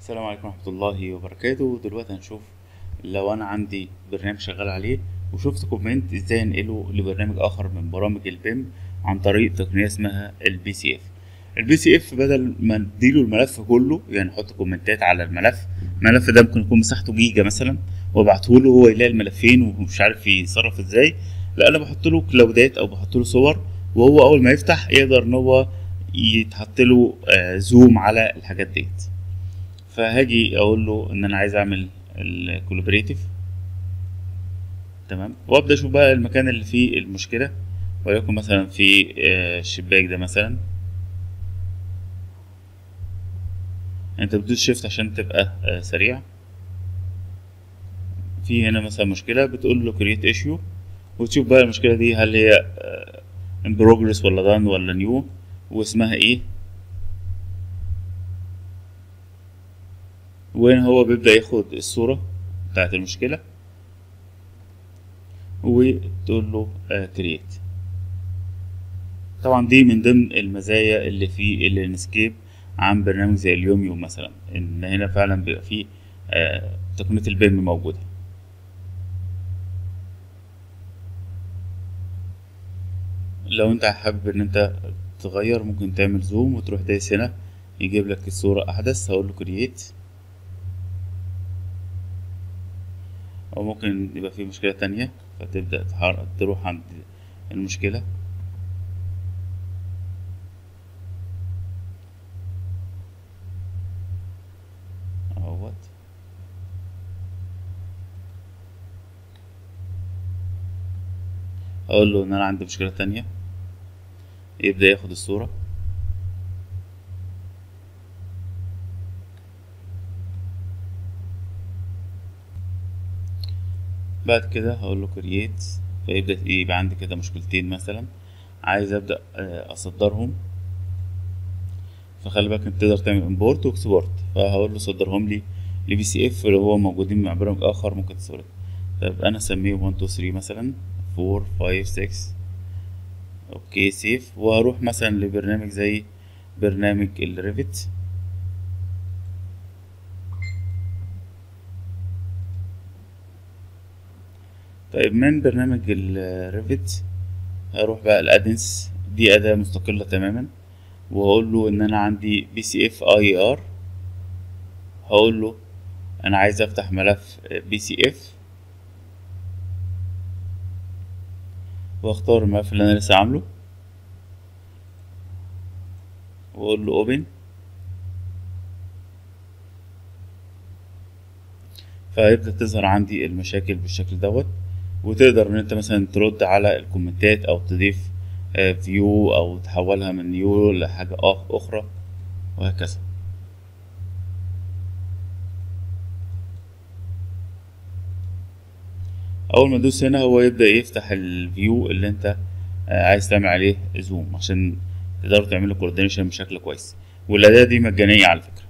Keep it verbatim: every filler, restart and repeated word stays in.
السلام عليكم ورحمة الله وبركاته. دلوقتي هنشوف لو أنا عندي برنامج شغال عليه وشفت كومنت ازاي انقله لبرنامج آخر من برامج البيم عن طريق تقنية اسمها البي سي اف. البي سي اف بدل ما نديله الملف كله، يعني احط كومنتات على الملف، الملف ده ممكن يكون مساحته جيجا مثلا، وابعته له هو يلاقي الملفين ومش عارف يتصرف ازاي. لا، انا بحط له كلاودات او بحط له صور، وهو اول ما يفتح يقدر ان هو يتحط له آه، زوم على الحاجات ديت. فهاجي اقول له ان انا عايز اعمل الكولابريتيف، تمام، وابدا اشوف بقى المكان اللي فيه المشكله، وليكن مثلا في آه، الشباك ده مثلا. انت بتدوس شيفت عشان تبقى آه، سريع. في هنا مثلا مشكله، بتقول له كرييت ايشيو، وتشوف بقى المشكله دي هل هي ان بروجرس ولا دان ولا نيو، واسمها ايه. وهنا هو بيبدا ياخد الصوره بتاعت المشكله وتقول له كرييت. طبعا دي من ضمن المزايا اللي في الانسكيب عن برنامج زي اليوميو مثلا، ان هنا فعلا بيبقى فيه آه، تقنية البيم موجودة. لو انت حابب ان انت تغير، ممكن تعمل زوم وتروح دايس هنا يجيب لك الصورة احدث، هقول له كرييت. او ممكن يبقى فيه مشكلة تانية فتبدأ تحرك تروح عند المشكلة اهوت. اقول له ان انا عندي مشكلة تانية، يبدأ ياخد الصورة. بعد كده هقول له كرييت، فيبدأ يبقى عندي كده مشكلتين مثلا عايز ابدأ آه، اصدرهم. فخلي بالك انت تقدر تعمل امبورت واكسبورت، فهقول له صدرهم لي لبي سي اف لو هو موجودين مع برنامج اخر ممكن تصورهم. طيب انا اسميه واحد اتنين تلاتة مثلا، اربعة خمسة ستة. اوكي سيف، وهروح مثلا لبرنامج زي برنامج الريفت. طيب من برنامج الريفت هروح بقى الادنس، دي اداة مستقلة تماما، وهقول له ان انا عندي بي سي اف اي ار. هقول له انا عايز افتح ملف بي سي اف، واختار الملف اللي انا لسه عامله، واقول له اوبن. فهيبدأ تظهر عندي المشاكل بالشكل دوت، وتقدر ان انت مثلا ترد على الكومنتات او تضيف فيو او تحولها من نيو لحاجة آخ- اخرى، وهكذا. اول ما تدوس هنا هو يبدأ يفتح الفيو اللي انت آه، عايز تعمل عليه زوم عشان تقدروا تعملوا كوردينيشن بشكل كويس. والأداة دي مجانية على فكرة.